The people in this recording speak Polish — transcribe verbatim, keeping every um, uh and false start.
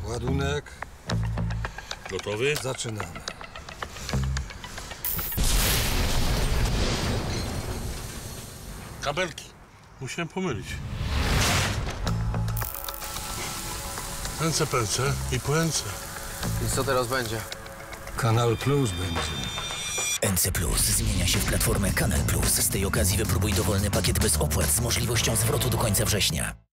Ładunek. Gotowy? Zaczynamy. Kabelki. Musiałem pomylić. Ręce, pęce i po ręce. I co teraz będzie? Kanal Plus będzie. N C Plus zmienia się w platformę Kanal Plus. Z tej okazji wypróbuj dowolny pakiet bez opłat z możliwością zwrotu do końca września.